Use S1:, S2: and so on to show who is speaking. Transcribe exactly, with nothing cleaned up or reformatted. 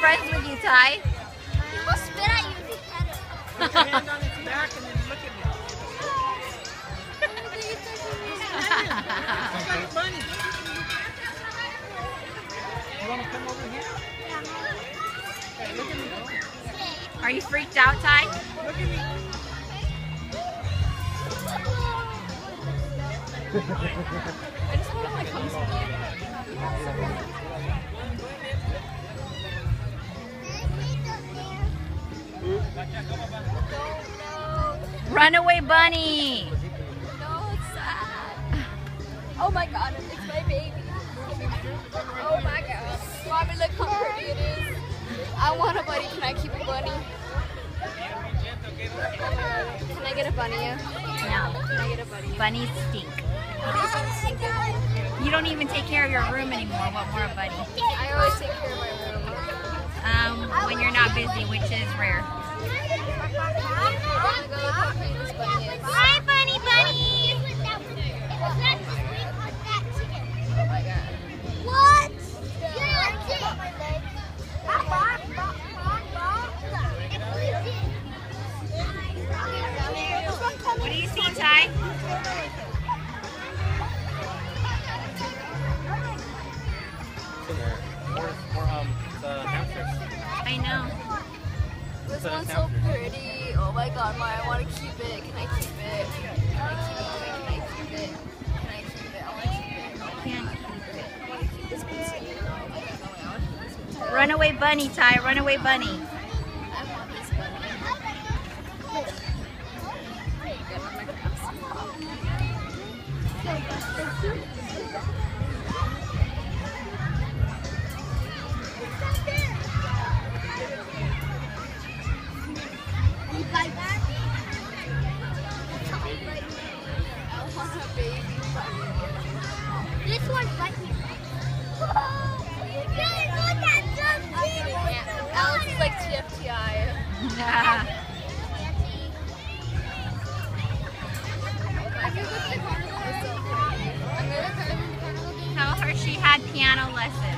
S1: friends with you, Ty.
S2: He will spit at you if you pet him.
S3: Put your hand on its back and then look at me. Look like a bunny. You want to come over here? Okay, look at me.
S1: Are you freaked out, Ty?
S3: Look at me.
S4: I just want to like come to
S1: Runaway bunny.
S4: No, it's sad. Oh my god, it's my baby. Oh my god. Mommy, look how pretty it is. I want a bunny. Can I keep a bunny? Can I get a bunny?
S1: No.
S4: Can I get a bunny?
S1: Bunnies stink. You don't even take care of your room anymore. What more a bunny?
S4: I always take care of my room.
S1: Um, when you're not busy, which is rare.
S2: Hi, bunny, bunny. What?
S1: What do you see, Ty?
S3: More, more, um, the hamsters.
S1: I know.
S4: This one's so pretty. Oh my god, Maya, I want to keep it. Can I keep it? Can I keep it? Can I keep it? Can I keep it? I want to keep it.
S1: I can't keep it.
S4: I want to keep this one too. Oh my god, no way. I want to keep this one too.
S1: Runaway bunny, Ty. Runaway bunny.
S4: I want this bunny. Good, I'm not gonna have some pop.
S2: This one's right here.
S4: Yeah, Alex is like T F T I.
S1: Yeah. Tell her she had piano lessons.